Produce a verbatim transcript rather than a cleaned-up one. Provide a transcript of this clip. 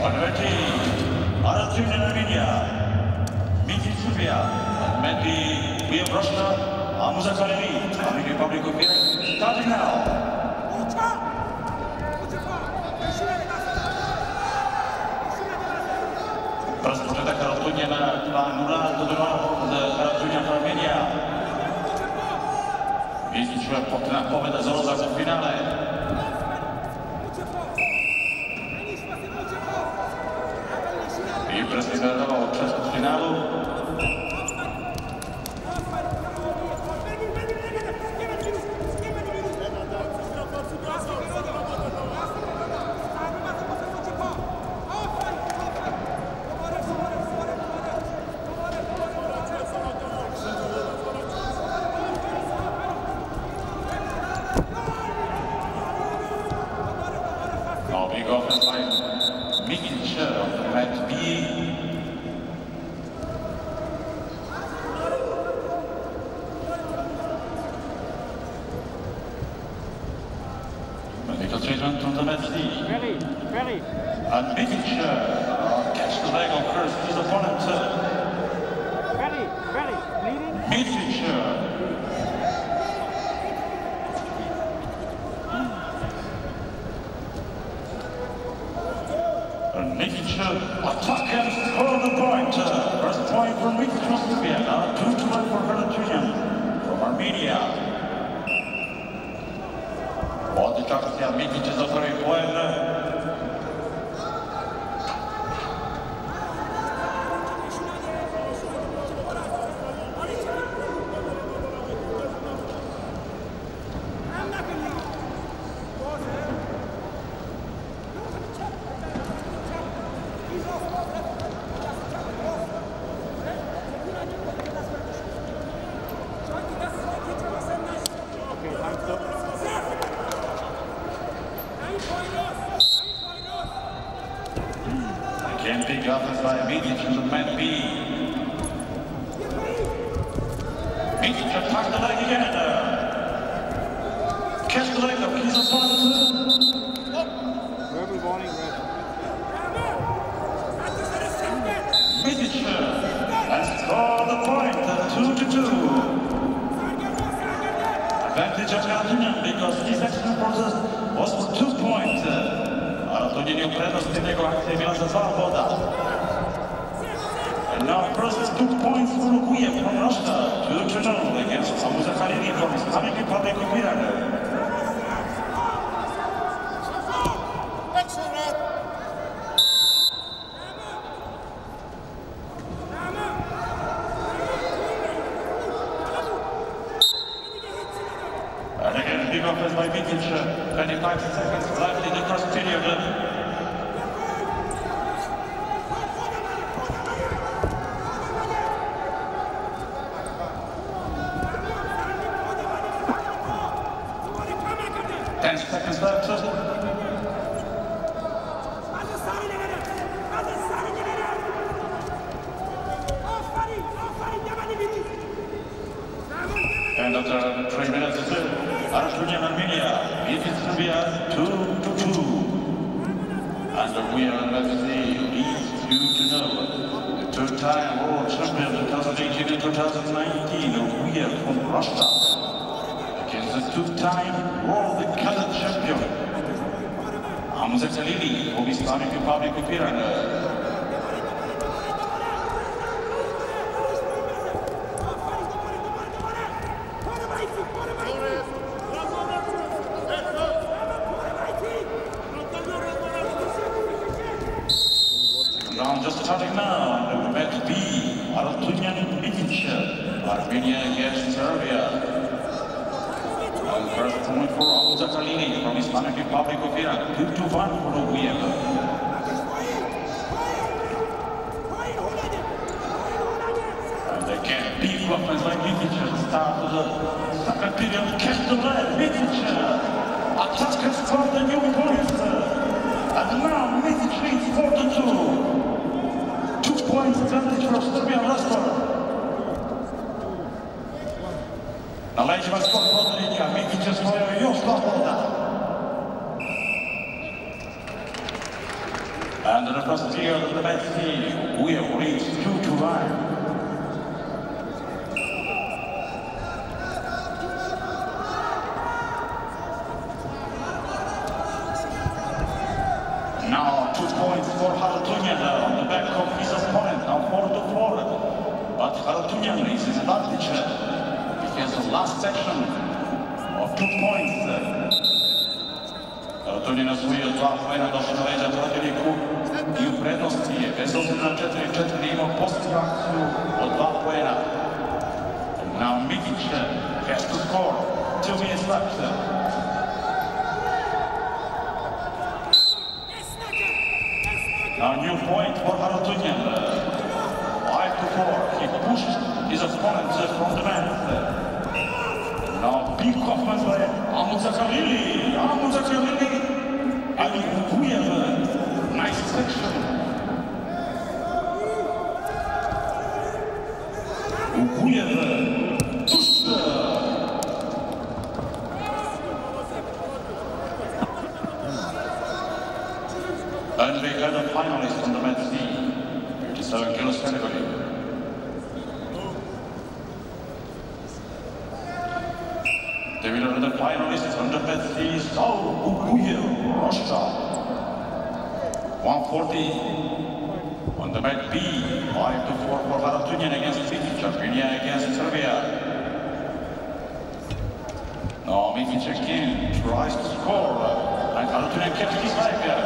Odvetí Argentina Armenia, Miki Serbia, Mendy Biev Russia, Hamza Khalili, Republic Republic of Iran, starting now. Rozpoczęta karatunia na dwa nula do z karatunia Armenia. Jeździć na połowę zero za w finale. I prezentował czas finalu. No, big offense by Mikic of Mat B. Medical treatment from the Mat C. Ready, ready. And Mikic uh, catch the leg of first his opponent. Ready, ready. Leading. Mikic. Mikic attack and score the point. First point for Mikic from Serbia. Now two to one for Karatunia from Armenia. Odlična akcija Mikića za prvi poen. Again, big offense by Mikic from the Mat B. Mikic attacked the leg again. Catch the leg of his opponent. Verbal warning, red. Mikic and score the point, two to two. Advantage of Argentina because this excellent process was for two points. Ale to nie miał prednosti, nego akcja je bila za dva boda. And now process two points for Uruguay from Russia, two to nil against Hamza Khalili from Islamic Republic of Iran. And again, big offense by Mikic, twenty-five seconds left in the first period. ten seconds left. And after three minutes, Argentina and Armenia, Miki Serbia, two to two. And we are about to see these two to know. The two-time world champion twenty eighteen and twenty nineteen, we are from Russia. Against the two-time world cadet champion, Hamza Khalili from Islamic Republic of Iran. Round just starting now, the Mat B, Argentina and Mikic, Armenia against Serbia. And first point for Hamza Khalili from Islamic Republic of Iran, two to one for Uruguay. And again, big offense by Mikic, start of the second period, catch the leg, Mikic, attack and score the new points. And now Mikic leads four to two. Two points advantage for Serbia Rastor. Na leđima skor protivnika, Mikić je svojio još dva boda. And the first field of the match team will reach two to one. Now two points for Harutyunyan on the back of his opponent, now four to four. But Harutyunyan is in advantage. He has the last section of two points. Harutyunyan osvojio dva poena, došao na leđa protivniku i u prednosti je, bez obzira na četiri četiri, imao posljednju akciju od dva poena. Now Mikic has to score, two minutes left. Now new point for Harutyunyan, five to four. He pushed his opponent from the mat. Now big offense by Amuzakhalili, Amuzakhalili, Ali Uguyev, nice section. Uguyev pushed. And we got a finalist on the men's team, fifty-seven kilos category. The winner of the finalists on the men's team is Saul Uguyev, Russia. one forty on the mat B, five to four for Harutyunyan against Mikic, Armenia against Serbia. Now Mikic again tries to score, and Harutyunyan kept his leg.